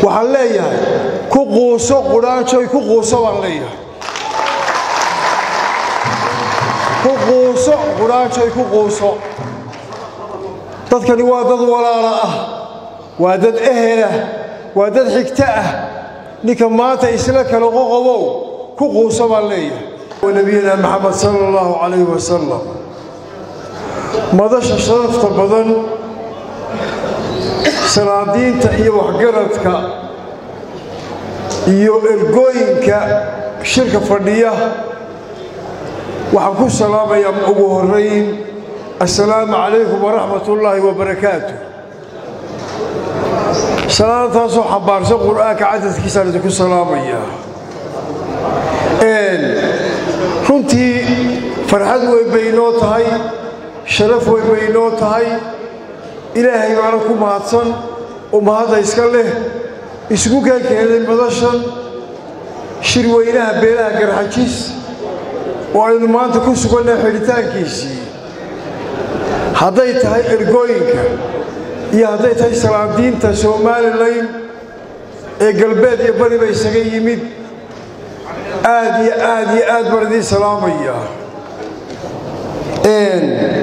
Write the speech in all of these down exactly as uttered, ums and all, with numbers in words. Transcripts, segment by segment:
waxaan leeyahay ku quuso quraanjoy ku quuso waan leeyahay ku quuso quraanjoy ku quuso dadkani waa dad walaala ah waa dad ehela waa dad xigta ah ninka maanta isla kala qoqobow ku quuso baan leeyahay ونبينا محمد صلى الله عليه وسلم مدش شرفت بدن سنادين تأيي وحقرتك iyo ergooyinka shirka fadhiya waxaan ku salaamayaa ugu horeyn assalaamu calaykum wa rahmatullaahi wa barakaatuh salaantaasoo xambaarsan qur'aanka cadadkiisa aan ku salaamayaa een runtii farxad way baynoo tahay sharaf way baynoo tahay ilaahay baana ku mahadsan oo mahadda iska leh isugu keenay madashan shirweynaha beelaha garxajis oo aynu maanta ku sugannahay xilitaankiisii hadday tahay ergooyinka iyo hadday tahay salaadiinta Soomaaliland ee galbeed iyo bari bay isaga yimid aad iyo aad iyo aad baradii salaamaya een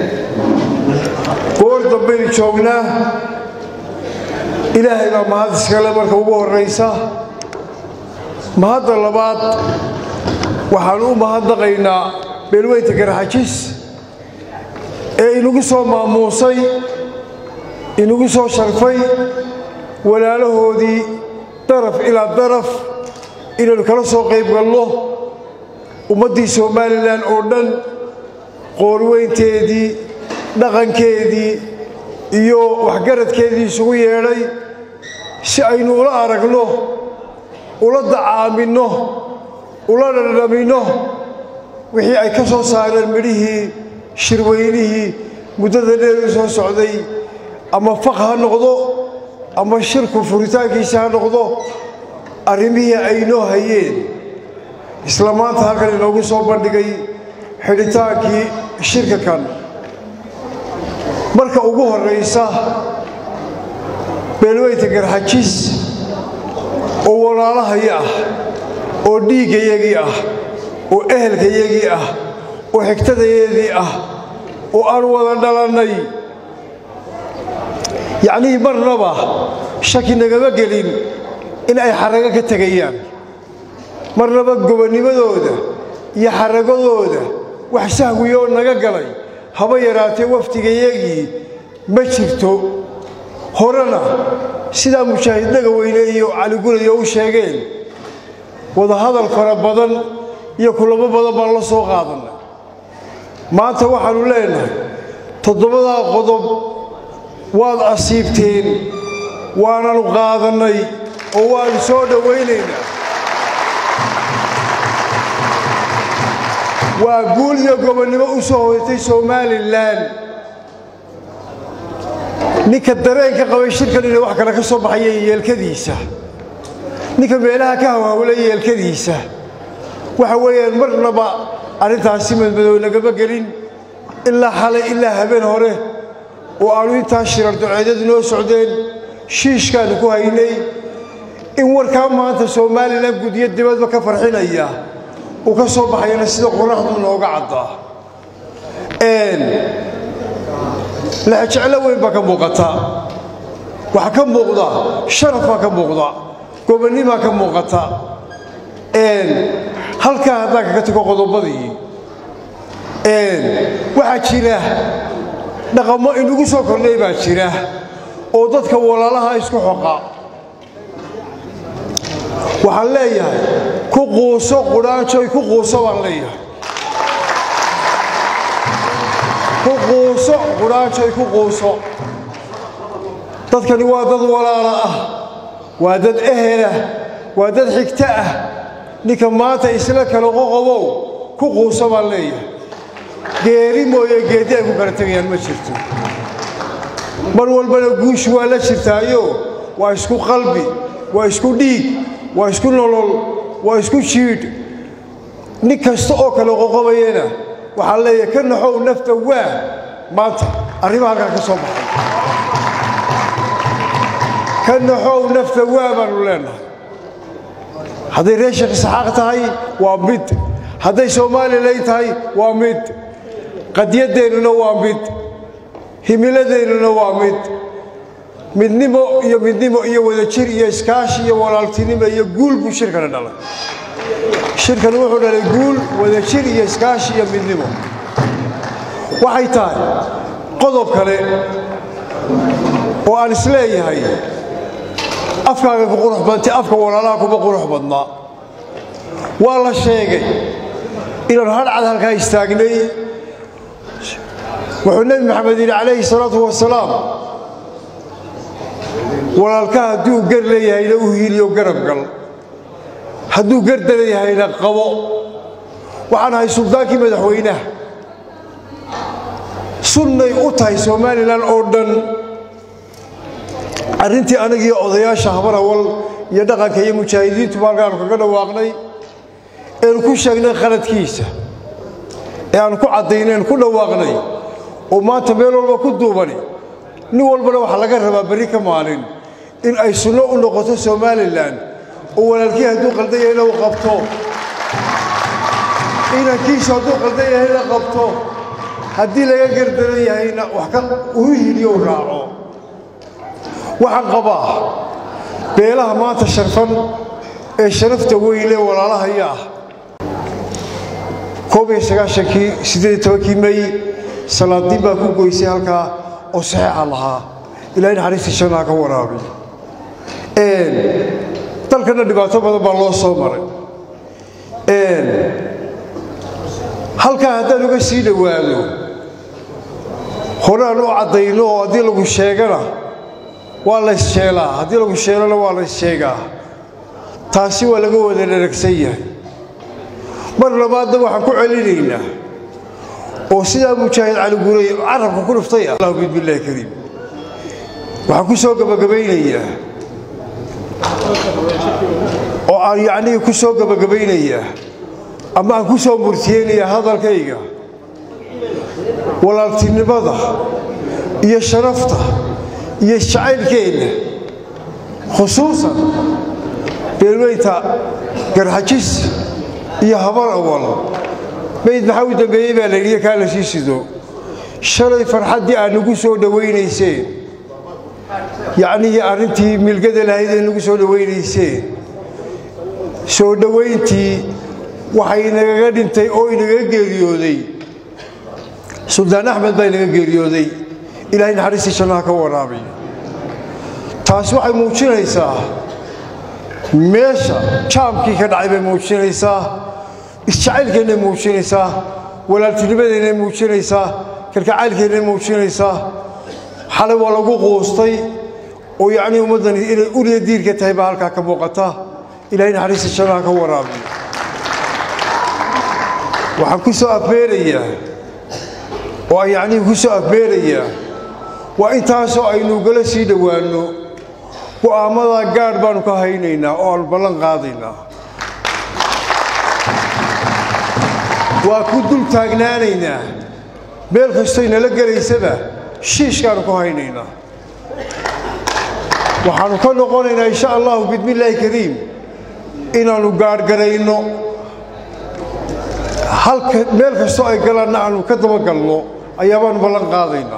goor dambe joognaa ilaahay baa mahad iska leh marka ugu horeysa mahadda labaad waxaan u mahadnaqaynaa beelweynta garxajis ee inagu soo maamuusay inagu soo sharfay walaalahoodii daraf ilaa daraf inaynu kala soo qayb galno ummaddii Soomaaliland oo dhan qoorweynteedii dhaqankeedii iyo waxgaradkeedii isugu yeedhay si aynu ula aragno ula dacaamino ula dhadhamino wixii ay ka soo saareen midhihii shirweynihii muddada dheer soo socday ama faq ha noqdo ama shirku furitaankiisa ha noqdo arrimihii ay noo hayeen isla maanta halkan inoogu soo bandhigay xidhitaankii shirka kan marka ugu horeysa beelweynta garxajis oo walaalahaya ah oo dhiigayagii ah oo ehelkayagii ah oo xigtadayadii ah oo aan wada dhalannay yacnii marnaba shaki nagama gelin in ay xarago ka tegayaan marnaba gobonnimadooda iyo xaragadooda wax sahwiyoo naga galay haba yaraatee waftigayagii ma jirto horena sidaa mujaahidnaga weyne iyo cali gurayo u sheegeen wadahadal fara badan iyo kulamo badan baan la soo qaadanay maanta waxaanu leenahay toddobadaa qodob waad asiibteen waananu qaadannay oo waanu soo dhowaynaynaa waa guul iyo gobonnimo u soo hoytay Soomaaliland ninka dareenka qabay shirkan inay wax kale ka soo baxayeen yeelkadiisa ninka meelaha ka hawlay yeelkadiisa waxa weeyaan marnaba arintaasi madmadow lagama gelin ilaa xalay ilaa habeen hore oo aanu intaa shirar duceedadu noo socdeen shiishkaan ku haynay in warka maanta Soomaaliland gudiyo dibadba ka farxinaya oo ka soo baxayna sida qorraxdu nooga cadda een la jecel weyn ba ka muuqata waxa ka muuqda sharaf ka muuqda gobonnimo ka muuqata een halka hadda ka tago qodobadii een waxa jira dhaqamo inagu soo kordhay baa jira oo dadka walaalaha isku xoqa waxaan leeyahay ku quuso quraanjoy ku quuso waan leeyahay ku quuso quraanjoy ku quuso dadkani waa dad walaala ah waa dad ehela waa dad xigta ah ninka maanta isla kala qoqobow ku quuso baan leeyahay geeri mooye geedi ay ku kala tagayaan ma jirto mar walbana guush waa la jirtaayo waa isku qalbi waa isku dhiig waa isku nolol waa isku jiid nin kasta oo kala qoqobayna waxaa leeyahay ka naxow nafta waa maanta arrimaha halkaa ka soo baxay كنحو نفط وابا لنا هذه ريش إسحاق تهي وامد هذه سومالي ليت هاي وامد قد يدين وامد هميلدين وامد من نمو يا من نمو يا ولا شيء يا إسكاش يا ولا التنمو يا جول بشركة لنا الشركة نوحنا يقول ولا شيء يا إسكاش يا من نمو وحيتان قضب كله وأنا سلاي هاي أفكار بقروح بنتي أفكار ولا لا بقروح بدنا والله شيء إلى الهر على هالكاي استاجني وحنبي محمد عليه الصلاة والسلام ولا الكاه دو قر لي هاي لو هيلي وقرب قل هدو قرد لي هاي لقوا وعن هاي سلطانك مدحوينه سنة أوتاي سومالي لان أردن أرنتي أنا جي أضياء شهبر أول يدقق هي مشاهدين تبارك كذا واقني الكل شغله خلت كيسة يعني كل عدينين كل واقني وما تبيلوا الوقت دوبني نقول بلو حلقة ربا بريكة مالين إن أي سنة اللغة سومالي لان ولا الكي هدو قلدية لو قبطو إن كيس هدو قلدية هلا قبطو هدي لغا قردرية هنا وحكا وهي راعو وحن قباه بيلها ما تشرفن شرفت ويلي ولا لها إياه كوبي سكاشكي سيدي توكي مي صلاة ديبا كوكو يسيالكا وصحيح الله إلى إن حريص الشناك ورابي إن تلقنا دباتو بدا بالله صومري إن هلكا هذا لغا سيدي وادو هنا نو عدينو هدي لغو الشيغانا والله الشيلا هدي لغو الشيلا والله الشيغا تاسي ولغو ودا لركسيه مر لباد waxaan ku celinaynaa oo sida mujaahid cali guuray arabka ku dhuftay Allah billahi kariim waxaan ku soo gabagabeynayaa oo aan yaani ku soo gabagabeynayaa ama aan ku soo murtiyeenaya hadalkayga walaaltinimada iyo sharafta iyo shacaylkeena khusuusan beelweyta garxajis يا هبر أول بيد محاول دبي بالليل كان شيء سدو شري فرحتي أنا نقصو دوين يسين يعني يا أنتي ملقد الهيد نقصو دوين يسين سو دوين تي وحين قاعد أنتي أو إن جريودي سلطان أحمد بين جريودي إلى إن حريص شناك ورابي تاسوع موجين يسا ماشى شام كي كان عيب موجين يسا الشعير كان موجين يسا ولا التلفزيون موجين يسا كالكعال كان موجين يسا حلا ولا قوستي ويعني ومدن إلى أولي دير كتايبها هالكا كبوقته إلى إن حريص الشناك ورابي وحكوسو أبيريا ويعني كوسو أبيريا وإنتاسو أينو جلسي دوانو وأمضى قاربان كهينينا أو البلن قاضينا وكدل تاجنانينا بالخستين لقري سبا شيش كانوا كهينينا وحنكون قولنا إن شاء الله بإذن الله الكريم إن نقار قرينو هل بالخستو أي قلنا عنه كتب قلنا أيام بلن قاضينا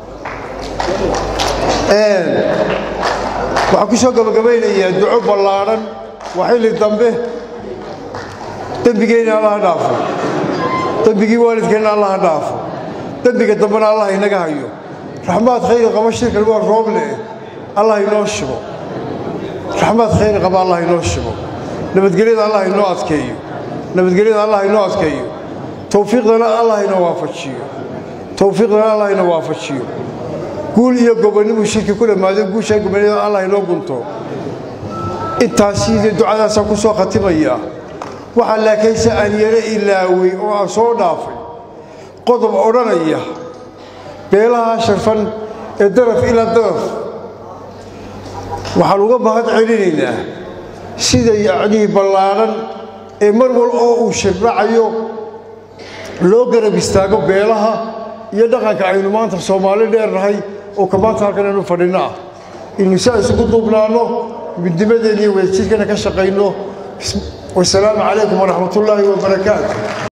waxaan ku soo gabagabaynayaa duco ballaaran waxay dambe dambigeena Allah dhaafo dambigi waalidkeena Allah dhaafo dambiga dambana Allah inaga hayo raxmaad khayr qaba shirka waa rooble Allah inoo shubo raxmaad khayr qaba Allah inoo shubo nabadgeliyada Allah inoo adkeeyo nabadgeliyada Allah inoo adkeeyo tawfiiqdana Allah inoo waafajiyo tawfiiqdana Allah inoo waafajiyo قول يا جبني مشيك كل ما ذي قول شيء جبني الله يلوقنته التعسيد الدعاء سكوسو ختمية وحلا كيس أن يرى إلا وي وصور نافي قطب أورانية بيلها شرفا الدرف إلى الدرف وحلوقا بهاد علينا سيدا يعني بلارا مرمول أو شرعيو لو قرب يستاقب بيلها يدقق عينو مانتا سومالي دير رهي وكمان تاكنا نفرنا inuu saa isugu duubnaano midnimadeena iyo wadajirkana ka shaqayno. والسلام عليكم ورحمة الله وبركاته.